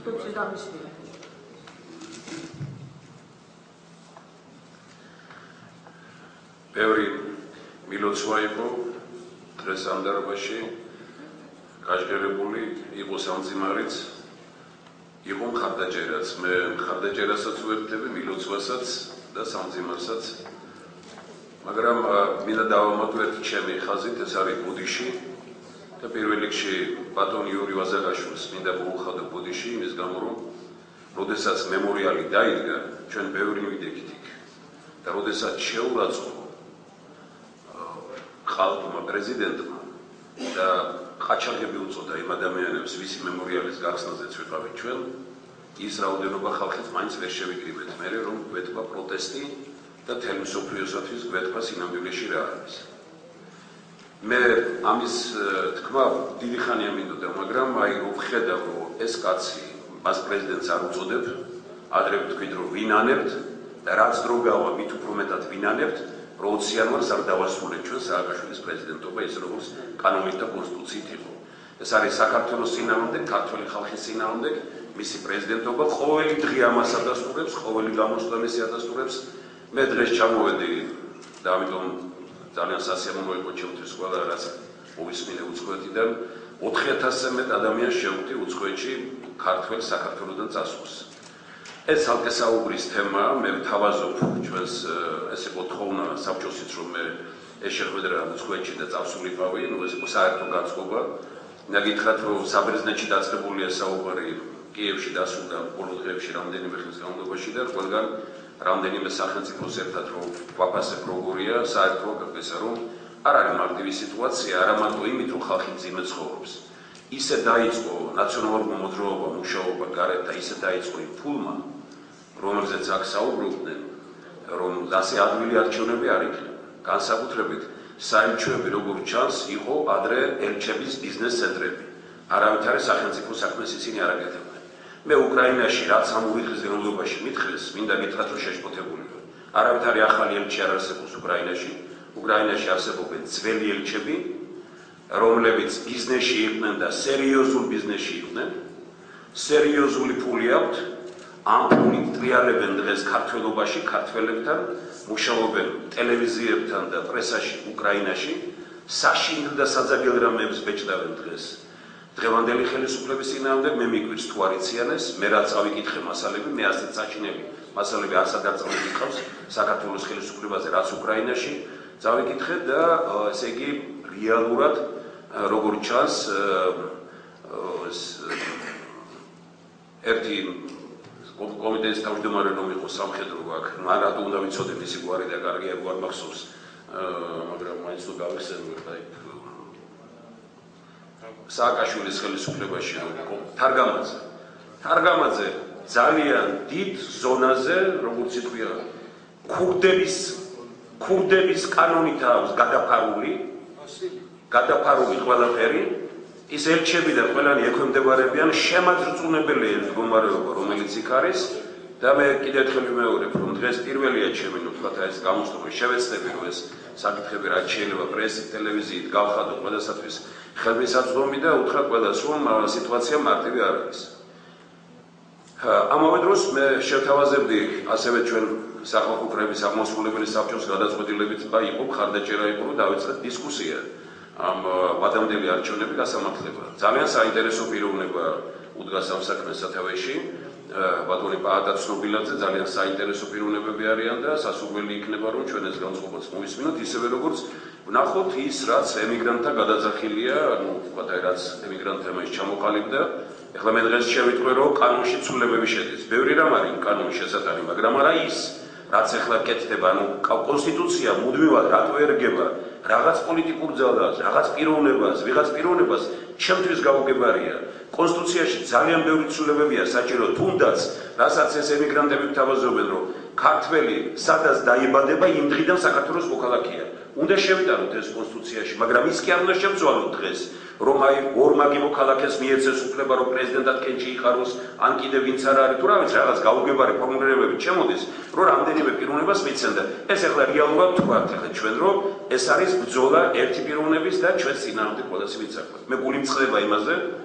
ბევრი მილოცვა იყო დღეს ამ დარბაზში გაჟღერებული იყო სამძიმარიც იყო მხარდაჭერაც მე მხარდაჭერასაც ვერთდები მილოცვასაც და სამძიმარსაც მაგრამ მინდა დავამატოთ ჩემი ხაზით ეს არის ბუდიში და პირველ რიგში ბატონ იური ვაზაგაშვილს მინდა მოუხადო ბუდიში იმის გამო რომ როდესაც მემორიალი დაიდგა ჩვენ ბევრი მივიდექით იქ და როდესაც შეურაცხო ხალხმა პრეზიდენტმა და ყაჩაღები უწოდა იმ ადამიანებს ვისი მემორიალის გახსნაზეც ვიყავით ჩვენ ის რაოდენობა ხალხის მაინც ვერ შევიკრიბეთ მე რომ გვეთქვა პროტესტი და თემ სოფლიოსათვის გვეთქვა სინამდვილეში რა არის მე ამის თქმა დიდი ხანია მინდოდა მაგრამ აი რომ ხედავ რომ ეს კაცი მას პრეზიდენტს არ უწოდებ ადრე ვთქვით რომ ვინანებთ და რაც დრო გავა მით უფრო მეტად ვინანებთ რომ 20 იანვარს არ დავასრულეთ ჩვენ სააკაშვილის პრეზიდენტობა ის როგორც კანონით და კონსტიტუციით იყო ეს არის საქართველოს წინააღმდეგ ქართული ხალხის წინააღმდეგ მისი პრეზიდენტობა ყოველი დღე ამას ადასტურებს ყოველი გამოსვლას ადასტურებს მე დღეს ჩამოვედი და ამიტომ ძალიან სასიამოვნო იყო ჩემთვის ყველა რაც მოვისმინე უცხოეთიდან 4000-ზე მეტ ადამიანს შევხვდი უცხოეთში ქართველ საქართველოსთან წასვლას ეს ალკე საუბრის თემა მე ვთავაზობ ჩვენს ესე მოთხოვნა საბჭოსიც რომ მე ეს შეხვედრა უცხოეთში და წავსულიყავი ნუ ეს იყო საერთო განწყობა და გითხრათ რომ საბერძნეთში დაწყებულია საუბარი კიევში დასრულდა ბოლო დღეებში რამდენიმე ხნის განმავლობაში და ყველგან რამდენიმე სახელმწიფოს ერთად რომ ვაფასებ როგორია საერთო გაგესა რომ არ არის მარტივი სიტუაცია არა მარტო იმით რომ ხალხი მძიმე ცხოვრობს ისე დაიწყო ნაციონალურმა მოძრაობა მუშაობა გარეთ და ისე დაიწყო იმ ფულმა რომელზეც აქ საუბრობდნენ რომ ასე ადვილი არჩევნები არ იქნება განსაკუთრებით საელჩოები როგორც ჩანს იყო ადრე ელჩების ბიზნეს ცენტრები არავითარი სახელმწიფო საქმეს ისინი არ აკეთებდნენ მე უკრაინაში რაც ამ ორი დღის განმავლობაში მითხრეს მინდა გითხრათ რომ შეშფოთებული ვარ არავითარი ახალი ელჩი არ არსებობს უკრაინაში არსებობენ ძველი ელჩები რომლებიც ბიზნესში იყვნენ და სერიოზულ ბიზნესში იყვნენ სერიოზული ფული აქვთ ამ ფულით ტრიალებენ დღეს ქართველობაში ქართველებთან მუშაობენ ტელევიზიებთან და პრესაში უკრაინაში საშინელ და საძაგელ რამეებს ბეჭდავენ დღეს დღევანდელი ხელისუფლების წინააღმდეგ მე მიგვირს თუ არ იციან ეს მე რაც ავიკითხე მასალები მე ასეთ საშინელი მასალები არც დაწყვეტილი ყავს საქართველოს ხელისუფლებაზე რაც უკრაინაში წავიკითხე და ესე იგი რეალურად როგორ ჩანს ერთი კომიტეტის თავმჯდომარე რომ იყო სამხედრო აქ რატო უნდა ვიცოდე მისი გვარი და კარგია გვარ მახსოვს მაგრამ მაინც თუ გავიხსენებ აი სააკაშვილის ხელისუფლებაში იყო თარგამაძე ძალიან დიდ ზონაზე როგორც ითქვია ქურდების კანონით აქვს გადაფარული ყველაფერი ის ელჩები და ყველანი ექვემდებარებიან შემაძრწუნებელი მდგომარეობა რომელიც იქ არის და მე კიდევ ერთხელ ვიმეორებ რომ დღეს პირველია ჩემი ნუ თქვა ეს გამოსტობა შევეცდები რომ ეს საკითხები რაც შეიძლება პრესით ტელევიზიით გავხადო ყველასათვის ხელმისაწვდომი და უთხრა ყველას რომ სიტუაცია მარტივი არ არის ამავე დროს მე შევთავაზებდი ასევე ჩვენ სახალხო კრების აღმასრულებელი საბჭოს გადაწყვეტილებით და იყო მხარდაჭერა იყო რომ დავიწყეთ დისკუსია ამ ვადამდელი არჩევნების გასამართლება ძალიან საინტერესო პიროვნება უდგას ამ საქმეს სათავეში ბატონი პაატა ცნობილაძე ძალიან საინტერესო პიროვნებები არიან და სასურველი იქნება რომ ჩვენ ეს განწყობაც მოვისმინოთ ისევე როგორც ვნახოთ ის რაც ემიგრანტთა გადაძახილია ანუ ვთქვათ აი რაც ემიგრანტ თემაში ჩამოყალიბდა ეხლა მე დღეს შევიტყვე რომ კანონში ცვლილებები შედის ბევრი რამ არის კანონის შესატანი მაგრამ არა ის რაც ეხლა კეთდება ანუ კონსტიტუცია მუდმივად რატო ერგება რაღაც პოლიტიკურ ძალას რაღაც პიროვნებას ვიღაც პიროვნებას ჩემთვის გაუგებარია კონსტიტუციაში ძალიან ბევრი ცვლილებებია საჭირო თუნდაც რასაც ეს ემიგრანტები გვთავაზობენ რომ ქართველი სადაც დაიბადება იმ დღიდან საქართველოს მოქალაქეა უნდა შევიტანოთ ეს კონსტიტუციაში მაგრამ ის კი არ უნდა შევცვალოთ დღეს რომ აი ორმაგი მოქალაქეს მიეცეს უფლება რომ პრეზიდენტად კენჭი იყაროს ან კიდევ ვინც არ არის თუ რა ვიცი რაღაც გაუგებარი ფორმულირებები ჩემოდის რომ რამდენიმე პიროვნებას მიცენ და ეს ახლა რეალურად თქვათ ახლა ჩვენ რომ ეს არის ბრძოლა ერთი პიროვნების და ჩვენ წინააღმდეგ ყველასი ვიცაქვთ მე გული მწყდება იმაზე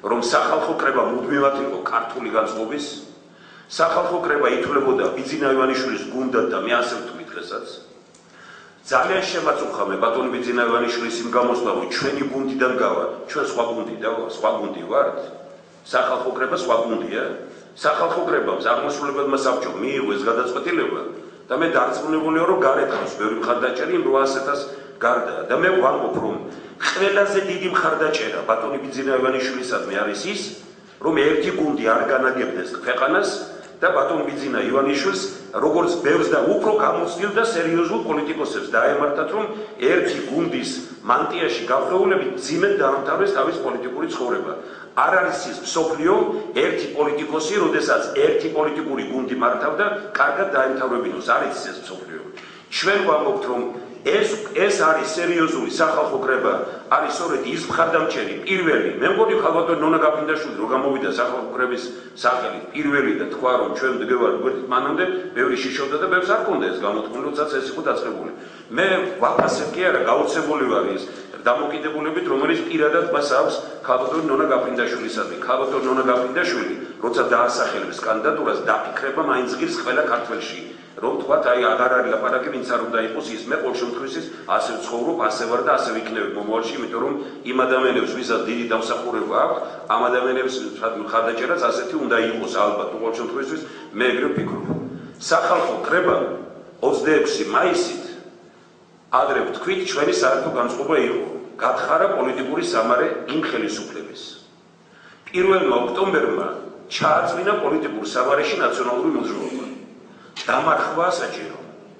რომ სახალხო კრება მუდმივად იყო ქართული განწყობის, სახალხო კრება ითვლებოდა ბიძინა ივანიშვილის გუნდად და მე ასე ვთვლი დღესაც. ძალიან შემაწუხა მე ბატონი ბიძინა ივანიშვილის იმ გამოსვლა, რომ ჩვენი გუნდიდან გავა, ჩვენ სხვა გუნდი ვართ. სახალხო კრება სხვა გუნდია. სახალხო კრებამ აღმასრულებელმა საბჭომ მიიღო ეს გადაწყვეტილება და მე დარწმუნებულია, რომ გარეთ ხავს ბევრი მხარდაჭერი იმ 800,000 გარდა და მე ვამბობ, რომ ყველაზე დიდი მხარდაჭერა ბატონი ბიძინა ივანიშვილისადმი არის ის, რომ ერთი გუნდი არ განაგებდეს ქვეყანას და ბატონ ბიძინა ივანიშვილს როგორც ბევრს და უფრო გამოცდილ და სერიოზულ პოლიტიკოსებს დაემართათ, რომ ერთი გუნდის მანტიაში გავრცელებული ძიმედ დაამთავრეს თავის პოლიტიკური ცხოვრება. არ არის ის მსოფლიო ერთი პოლიტიკოსი, როდესაც ერთი პოლიტიკური გუნდი მართავდა, კარგად დაემთავრებინოს. არის ეს მსოფლიო. ჩვენ ვამბობთ, რომ ეს არის სერიოზული სახალხო კრება, არის სწორედ ის მხარდამჭერი პირველი. მე მგონი ხალბატონი ნონა გაფრინდაშვილი რო გამოვიდა სახალხო კრების სახელით პირველი და თქვა, რომ ჩვენ დგევარ გვერდით მანამდე, ბევრი შიშობდა და ბევრს არ ჰქონდა ეს გამოთქმული, როდესაც ეს იყო დაწყებული. მე ვაფასებ კი არა, გაოცებული ვარ ის დამოკიდებულებით, რომელიც პირადად მას აქვს ხალბატონი ნონა გაფრინდაშვილისადმი. ხალბატონი ნონა გაფრინდაშვილი, როცა დაასახელებს კანდიდატურას, დაფიქრება მაინც ღირს ყველა ქართველში. რომ თქვათ, აი აღარ არის ლაპარაკი, ვინც არ უნდა იყოს ის. მე ყოველ შემთხვევაში ასე ვცხოვრობ, ასე ვარ და ასე ვიქნები მომავალში, იმიტომ რომ იმ ადამიანებს, ვისაც დიდი დამსახურება აქვს, ამ ადამიანებს მხარდაჭერაც ასეთი უნდა იყოს ალბათ. ყოველ შემთხვევაში მე ეგრე ვფიქრობ. სახალხო კრება 26 მაისით ადრე ვთქვით, ჩვენი საერთო განწყობა იყო გათხარა პოლიტიკური სამარე იმ ხელისუფლების. 1 ოქტომბერმა ჩააწმინდა პოლიტიკურ სამარეში ნაციონალური მოძრაობა. დამარხვა საჭირო.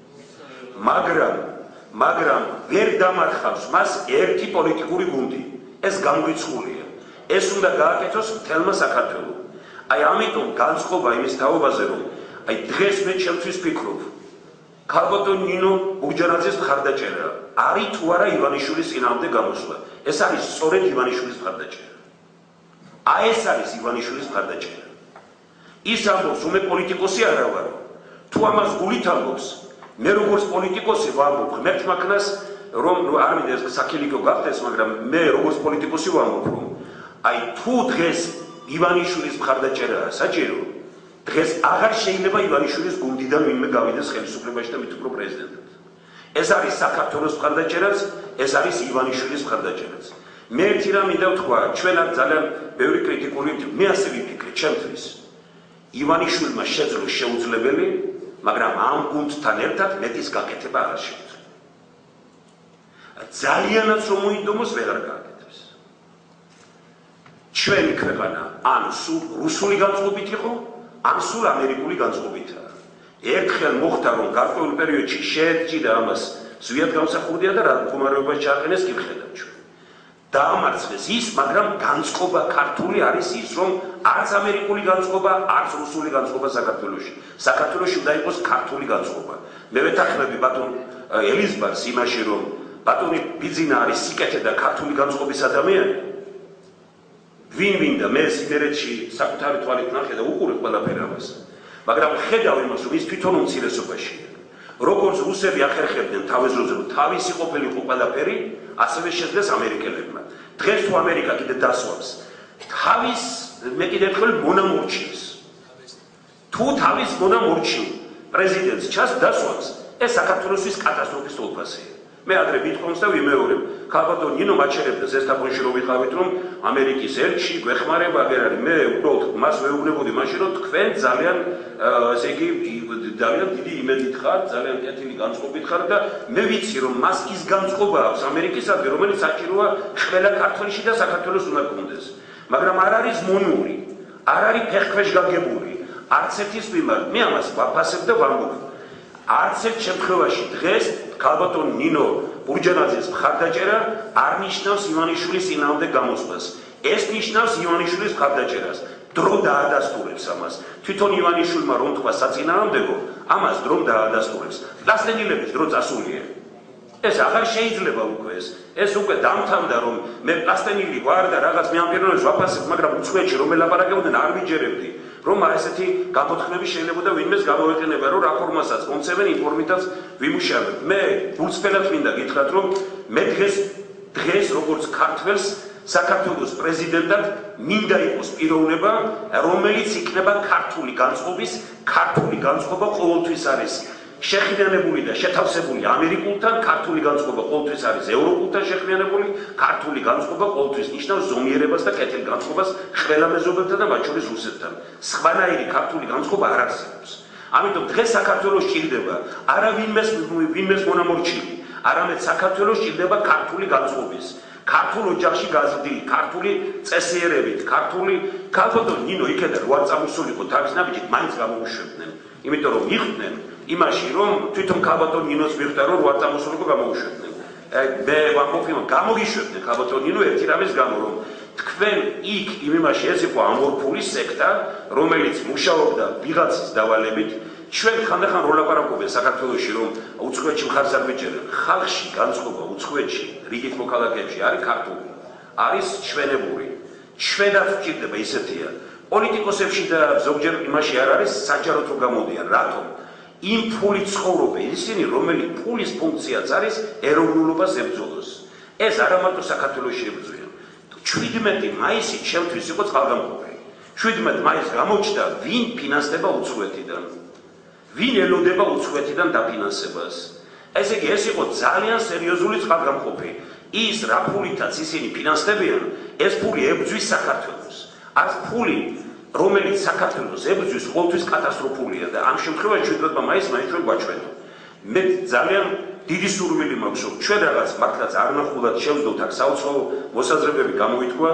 მაგრამ ვერ დამარხავს მას ერთი პოლიტიკური გუნდი. ეს გამორიცხულია. ეს უნდა გააკეთოს მთელმა საქართველოს. აი ამიტომ განწყობა იმის თაობაზე, რომ აი დღეს მე ჩემთვის ვფიქრობ, ხალბატონი ნინო ბურჯანაძის მხარდაჭერა არის თუ არა ივანიშვილის წინააღმდეგ გამოსვლა. ეს არის სწორედ ივანიშვილის მხარდაჭერა. აი ეს არის ივანიშვილის მხარდაჭერა. ის ამბობს, რომ მე პოლიტიკოსი არა ვარ. თუ ამას გულით ამბობს, მე როგორც პოლიტიკოსი ვამბობ ღმერთ მაქნას, რომ არ მინდა ეს საქილიკო გახდეს, მაგრამ მე როგორც პოლიტიკოსი ვამბობ, რომ აი თუ დღეს ივანიშვილის მხარდაჭერაა საჭირო, დღეს აღარ შეიძლება ივანიშვილის გუნდიდან ვინმე გავიდეს ხელისუფლებაში და მით უფრო პრეზიდენტად. ეს არის საქართველოს მხარდაჭერაც, ეს არის ივანიშვილის მხარდაჭერაც. მე ერთი რამ მინდა ვთქვა, ჩვენ არ ძალიან ბევრი კრიტიკული, მე ასე ვიფიქრე ჩემთვის. ივანიშვილმა შეძლო შეუძლებელი, მაგრამ ამ გუნდთან ერთად მეტის გაკეთება აღარ შეუძლია. ძალიანაც რომ მოინდომოს ვეღარ გააკეთებს. ჩვენი ქვეყანა ან სულ რუსული განწყობით იყო, ან სულ ამერიკული განწყობითაა. ერთხელ მოხდა, რომ გარკვეულ პერიოდში შეეჭიდა ამას ზვიად გამსახურდია და რა მდგომარეობაში ჩააყენეს კი ვხედავთ ჩვენ. დაამარცხეს ის, მაგრამ განწყობა ქართული არის ის, რომ არც ამერიკული განწყობა, არც რუსული განწყობა საქართველოში. საქართველოში უნდა იყოს ქართული განწყობა. მე ვეთანხმები ბატონ ელიზბარს იმაში, რომ ბატონი ბიძინა არის სიკეთე და ქართული განწყობის ადამიანი. ვინ და მე სიმერეთში საკუთარი თვალით ნახე და უყურე ყველაფერ ამას. მაგრამ ხედავ იმას, რომ ის თვითონ უმცირესობაშია. როგორც რუსები ახერხებდნენ თავის დროზე, რომ თავისი ყოფილიყო ყველაფერი, ასევე შეძლეს ამერიკელებმა. დღეს თუ ამერიკა კიდე დასვამს თავის, მე კიდე ერთხელ მონამორჩილს. თუ თავის მონამორჩილ პრეზიდენტს დასვამს, ეს საქართველოსთვის კატასტროფის თვალსაზრისია. მე ადრე ვითხოვს და ვიმეორებ, ხალბატონი ნინო მაჩერებდა ზესტაფონში რომ ვიყავით, რომ ამერიკის ელჩი გვეხმარება აღარ არის. მე უბრალოდ მას ვეუბნებოდი მაშინ, რომ თქვენ ძალიან ესე იგი ძალიან დიდი იმედით ხართ, ძალიან კეთილი განწყობით ხართ და მე ვიცი, რომ მას ის განწყობა აქვს ამერიკისადმი, რომელიც საჭიროა ყველა ქართველში და საქართველოს უნდა გქონდეს. მაგრამ არ არის მონური, არ არის ფეხქვეშ გაგებული, არც ერთის მიმართ. მე ამას ვაფასებ და ვამბობ. არც ერთ შემთხვევაში დღეს ხალბატონი ნინო ბურჯანაძის მხარდაჭერა არ ნიშნავს ივანიშვილის წინააღმდეგ გამოსვლას. ეს ნიშნავს ივანიშვილის მხარდაჭერას. დრო დაადასტურებს ამას. თვითონ ივანიშვილმა რომ თქვა საწინააღმდეგო, ამას დრო დაადასტურებს. პლასტენილების დრო წასულია. ეს აღარ შეიძლება უკვე ეს უკვე დამთავრდა, რომ მე პლასტენილი ვარ და რაღაც მე ამ პიროვნებას ვაფასებ, მაგრამ უცხოეთში რომ ელაპარაკებდნენ არ ვიჯერებდი. რომ ესეთი გამოთქმები შეიძლება და ვინმეს გამოეყენება, რომ რაფორმასაც მომცემენ, ინფორმიტაც ვიმუშავებ. მე გულწრფელად მინდა გითხრათ, რომ მე დღეს როგორც ქართველს საქართველოს პრეზიდენტად მინდა იყოს პიროვნება, რომელიც იქნება ქართული განწყობა ყოველთვის არის შეხინანებული და შეთავსებული ამერიკულთან, ქართული განწყობა ყოველთვის არის ევროპულთან შეხინანებული, ქართული განწყობა ყოველთვის ნიშნავს ზომიერებას და კეთილ განწყობას ყველა მეზობელთან და მათ შორის რუსეთთან. სხვანაირი ქართული განწყობა არ არსებობს. ამიტომ დღეს საქართველოს ჭირდება არა ვინმეს მონამორჩილი, არამედ საქართველოს ჭირდება ქართული განწყობის, ქართულ ოჯახში გაზრდილი, ქართული წესიერებით, ქართული ქალბატონ ნინო იქიდან როარ წამოსულიყო თავის ნაბიჯით, მაინც გამოუშვებდნენ, იმიტომ რომ მიხვდნენ იმაში, რომ თვითონ ქალბატონ ნინოს მიხვდა, რომ როარ წამოსულიყო გამოუშვებდნენ. მე ვამბობ, გამოგიშვებდნენ ქალბატონ ნინო ერთი რამის გამო, რომ თქვენ იქ იმ იმაში ეს იყო ამორფული სექტა, რომელიც მუშაობდა ვიღაცის დავალებით. ჩვენ ხანდახან რო ლაპარაკობენ საქართველოში, რომ უცხოეთში მხარს არ მიჭერენ, ხალხში განწყობა უცხოეთში, რიგით მოქალაქეებში არის ქართული, არის ჩვენებური. ჩვენაც ვჭირდება ისეთია. პოლიტიკოსებში და ზოგჯერ იმაში არ არის საჯაროდ რომ გამოდიან. რატომ? იმ ფულით ცხოვრობენ ისინი, რომელი ფულის ფუნქციაც არის ეროვნულობას ებრძოლოს. ეს არა მარტო საქართველოში ებრძვიან. 17 მაისი ჩემთვის იყო წყალგამყოფი. 17 მაისს გამოჩნდა ვინ ფინანსდება უცხოეთიდან. ვინ ელოდება უცხოეთიდან დაფინანსებას. ესე იგი, ეს იყო ძალიან სერიოზული წყალგამყოფი. ის რა ფულითაც ისინი ფინანსდებიან, ეს ფული ებრძვის საქართველოს. არც ფული, რომელიც საქართველოს ებრძვის, ყოველთვის კატასტროფულია და ამ შემთხვევაში 17 მაისს მაინც ჩვენ გვაჩვენო. მე ძალიან დიდი სურვილი მაქვს, რომ ჩვენ რაღაც მართლაც არ ნახულად შევძლოთ აქ საუცხოო მოსაზრებები გამოითქვა,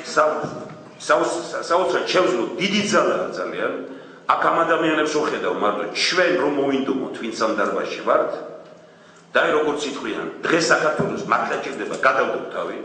საოცრად შევძლოთ დიდი ძალაა ძალიან. აქ ამ ადამიანებს ვხედავ მარტო ჩვენ რომ მოვინდომოთ, ვინც ამ დარბაზში ვართ და როგორც ითქვიან, დღეს საქართველოს მართლა ჭირდება გადავდოთ თავი.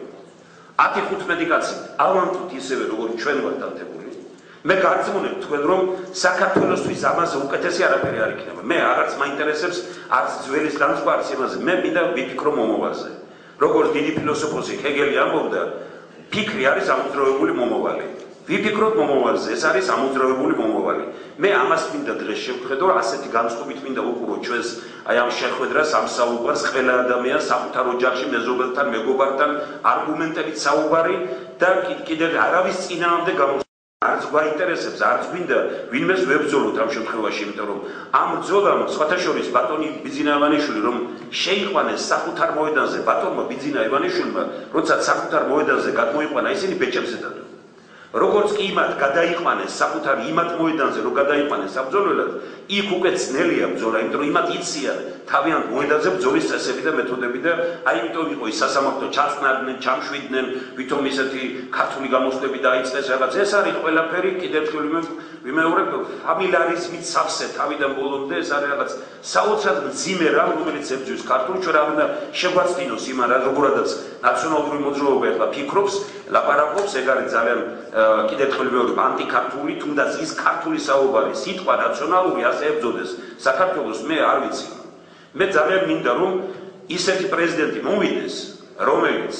10-15 კაცი ავანტოთ ისევე როგორც ჩვენ ვართ ანთებული. მე გარწმუნებ თქვენ რომ საქართველოსთვის ამაზე უკეთესი არაფერი არ იქნება. მე არც მაინტერესებს არც ძველის განწყობა არც იმაზე. მე მინდა ვიფიქრო მომავალზე. როგორც დიდი ფილოსოფოსი ჰეგელი ამბობდა, ფიქრი არის ამოძრავებული მომავალი. ვიფიქროთ მომავალზე, ეს არის ამოძრავებული მომავალი. მე ამას მინდა დღეს შევხედო, ასეთი განწყობით მინდა უყურო ჩვენს აი ამ შეხვედრას, ამ საუბარს ყველა ადამიანს საკუთარ ოჯახში, მეზობელთან, მეგობართან, არგუმენტებით საუბარი და კიდევ არავის წინააღმდეგ არც გვაინტერესებს, არც გვინდა ვინმეს ვებრძოლოთ ამ შემთხვევაში, იმიტომ რომ ამ ბრძოლამ სხვათა შორის ბატონი ბიძინა ივანიშვილი რომ შეიყვანეს საკუთარ მოედანზე, ბატონმა ბიძინა ივანიშვილმა, როცა საკუთარ მოედანზე გადმოიყვანა, ისინი ბეჭებზე დადო. როგორც კი იმათ გადაიყვანეს საკუთარ იმათ მოედანზე, რომ გადაიყვანეს საბრძოლველად, იქ უკვე ძნელია ბრძოლა, იმიტომ რომ იმათ იციან თავიანთ მოედანზე ბრძოლის წესები და მეთოდები და აი იმიტომ იყო ის სასამართლო ჩაწნარდნენ, ჩამშვიდნენ, ვითომ ისეთი ქართული გამოსვლები დაიწყეს რაღაც. ეს არის ყველაფერი კიდევ ერთხელ ვიმეორებ ფამილარიზმით სავსე თავიდან ბოლომდე, ეს არის რაღაც საოცრად მძიმე რამ, რომელიც ებრძვის ქართულს. ჩვენ არ უნდა შეგვაცდინოს იმ არა როგორადაც ნაციონალური მოძრაობა ეხლა ფიქრობს, ლაპარაკობს, ეგ არის ძალიან კიდევ ერთხელ ვიმეორებ ანტიქართული, თუნდაც ის ქართული საუბარი, სიტყვა ნაციონალური ასე ებრძოდეს საქართველოს, მე არ ვიცი. მე ძალიან მინდა რომ ისეთი პრეზიდენტი მოვიდეს, რომელიც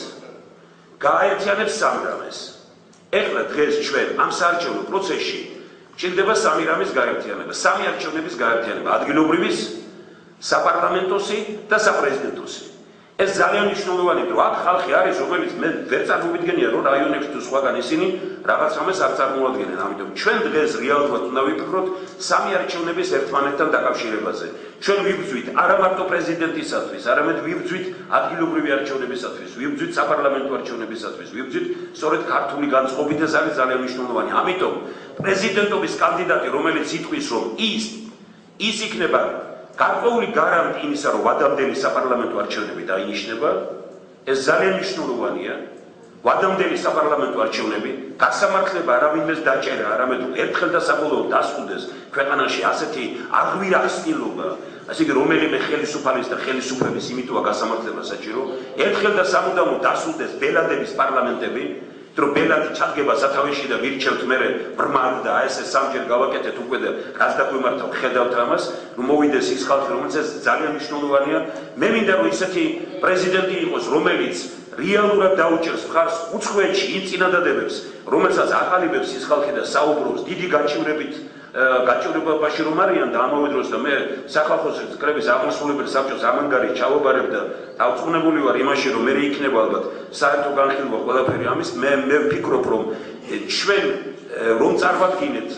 გააერთიანებს სამრამეს. ეხლა დღეს ჩვენ ამ საარჩევნო პროცესში ჭირდება სამი რამის გაერთიანება, სამი არჩევნების გაერთიანება, ადგილობრივის, საპარლამენტოსი და საპრეზიდენტოსი. ეს ძალიან მნიშვნელოვანია, რომ აქ ხალხი არის, რომელიც მე ვერ წარმოვიდგენია, რომ რაიონებში თუ სხვაგან ისინი რაღაც რამეს არ წარმოადგენენ. ამიტომ ჩვენ დღეს რეალურად უნდა ვიფიქროთ სამი არჩევნების ერთმანეთთან დაკავშირებაზე. ჩვენ ვიბრძვით არა მარტო პრეზიდენტისათვის, არამედ ვიბრძვით ადგილობრივი არჩევნებისათვის, ვიბრძვით საპარლამენტო არჩევნებისათვის, ვიბრძვით სწორედ ქართული განწყობით, ეს არის ძალიან მნიშვნელოვანი. ამიტომ პრეზიდენტობის კანდიდატი, რომელიც იტყვის, რომ ის იქნება გარკვეული გარანტი იმისა, რომ ვადამდელი საპარლამენტო არჩევნები დაინიშნება, ეს ძალიან მნიშვნელოვანია. ვადამდელი საპარლამენტო არჩევნები, გასამართლება არავინმეს დაჭერა, არამედ ერთხელ და საბოლოოდ დასრულდეს ქვეყანაში ასეთი აღვირახსნილობა, ასე იგი რომელიმე ხელისუფალის და ხელისუფლების იმიტოა გასამართლება საჭირო, ერთხელ და სამუდამოდ დასრულდეს ბელადების პარლამენტები, რომ ბელადი ჩადგება სათავეში და ვირჩევთ მერე ბრმად და ეს სამჯერ გავაკეთეთ უკვე და რაც დაგვიმართა ვხედავთ ამას, რომ მოვიდეს ის ხალხი, რომელიც ეს ძალიან მნიშვნელოვანია. მე მინდა რომ ისეთი პრეზიდენტი იყოს, რომელიც რეალურად დაუჭერს მხარს უცხოეთში იმ წინადადებებს, რომელსაც აყალიბებს ის ხალხი და საუბრობს დიდი გაჭირვებაში რომ არიან და ამავე დროს და მე სახალხო კრების აღმასრულებელი საბჭოს ამანგარი ჩავაბარებ და დავწუნებული ვარ იმაში რომ მე იქნება ალბათ საერთო განხილვა ყველაფერი ამის მე ვფიქრობ რომ ჩვენ რომ წარმოვადგინეთ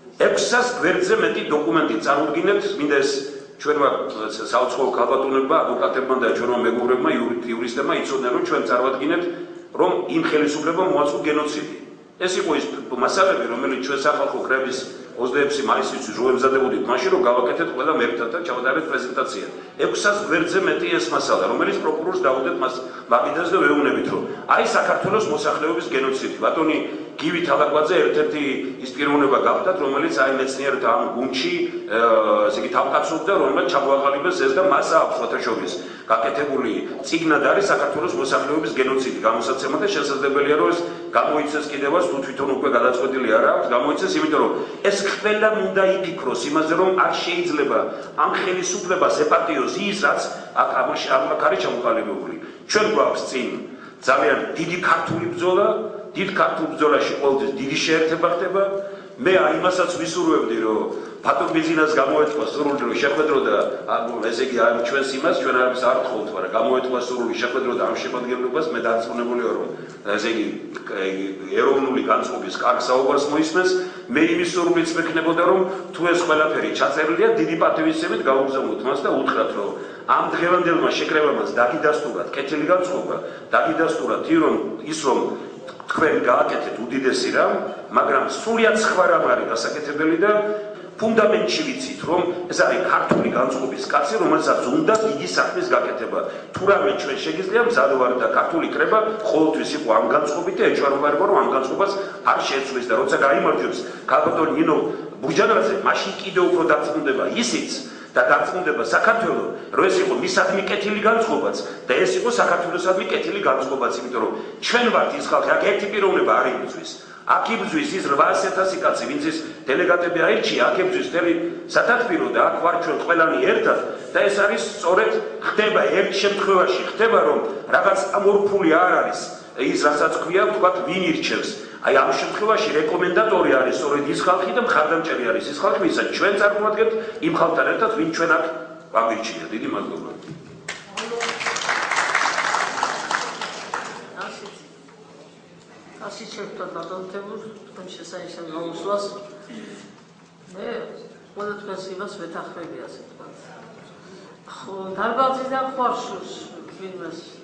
600 გვერდზე მეტი დოკუმენტი წარმოვადგინეთ მინდა ეს ჩვენმა საუცხოო ქალბატონებმა ადვოკატებმა და ჩვენმა მეგობრებმა იურისტებმა იცოდნენ რომ ჩვენ წარმოვადგინეთ რომ იმ ხელისუფლებამ მოაწყო გენოციდი ეს იყო ის მასალები რომელიც ჩვენ სახალხო კრების 26 მაისის ჟურნალიზდებოდით მაშინ რომ გავაკეთეთ ყველა მერტად და ჩავატარეთ პრეზენტაცია 600 გვერდზე მეტი ეს მასალა რომელიც პროკურორს დაუდეთ მას მაგიდას და ვეუბნებით რომ აი საქართველოს მოსახლეობის გენოციდი ბატონი გივი თალაკვაძე ერთ-ერთი ის პიროვნება გახდათ რომელიც აი მეცნიერთა ამ გუნდში ესე იგი თავკაცობდა რომელიც ჩამოაყალიბეს ეს და მას აქვს ფოტოშოპის გაკეთებული წიგნად არის საქართველოს მოსახლეობის გენოციდი გამოსაცემა და შესაძლებელია რომ ეს გამოიცეს კიდევაც თუ თვითონ უკვე გადაწყვეტილი არ აქვს გამოიცეს იმიტომ რომ ეს ყველა მინდა იფიქროს იმაზე რომ არ შეიძლება ამ ხელისუფლებას ეპატიოს ის რაც აქ არის ჩამოყალიბებული ჩვენ გვაქვს წინ ძალიან დიდი ქართული ბრძოლა დიდ ქართულ ბრძოლაში ყოველთვის დიდი შეერთება ხდება მე იმასაც ვისურვებდი რომ ბატონ ბიზნეს გამოეთქვა სრული შეხვედრო და ესე იგი აი ჩვენს იმას ჩვენ არის არ ვთხოვთ მაგრამ გამოეთქვა სრული შეხვედრო და ამ შემადგენლობას მე დარწმუნებული ვარ რომ ესე იგი ეროვნული განწყობის კარგ საუბარს მოისმენს მე იმის სრულიც მექნებოდა რომ თუ ეს ყველაფერი ჩაწერილია დიდი პატივისცემით გაუგზავნოთ მას და უთხრათ რომ ამ დღევანდელმა შეკრებამაც დაგიდასტურათ კეთილი განწყობა დაგიდასტურათ ის რომ თქვენ გააკეთეთ უდიდესი რამ მაგრამ სულიად სხვა რამ არის გასაკეთებელი და ფუნდამენტში ვიცით რომ ეს არის ქართული განწყობის კაცი რომელსაც უნდა დიდი საქმის გაკეთება თუ რამე ჩვენ შეგიძლია მზად ვარ და ქართული კრება ყოველთვის იყო ამ განწყობით და ეჭვარობარება რომ ამ განწყობას არ შეცვლის და როცა გაიმარჯვებს ქალბატონი ნინო ბუჯანაძე მაშინ კიდევ უფრო დაწუნდება ისიც და დაწუნდება საქართველო რომ ეს იყო მისადმი კეთილი განწყობაც და ეს იყო საქართველოსადმი კეთილი განწყობაც იმიტომ რომ ჩვენ ვართ ის ხალხი აქ ერთი პიროვნება არ იბრძვის აქ იბრძვის ის 800,000 კაცი ვინც ის დელეგატები აირჩია აქ იბრძვის მთელი სათათბირო და აქ ვარ ჩვენ ყველანი ერთად და ეს არის სწორედ ხდება ერთ შემთხვევაში ხდება რომ რაღაც ამორფული არ არის ის რასაც ქვია თქვათ ვინ ირჩევს აი ამ შემთხვევაში რეკომენდატორი არის სწორედ ის ხალხი და მხარდამჭერი არის ის ხალხი ვისაც ჩვენ წარმოვადგენთ იმ ხალხთან ერთად ვინ ჩვენ აქ ვაგვირჩია დიდი მადლობა ასი შეხვდათ ბატონთებურ თქვენ შესანიშნავ გაუსვლას მე ყველა თქვენს იმას ვეთანხმები ასე თქვა ხო დარბაზიდან ხوار შურს ვინმეს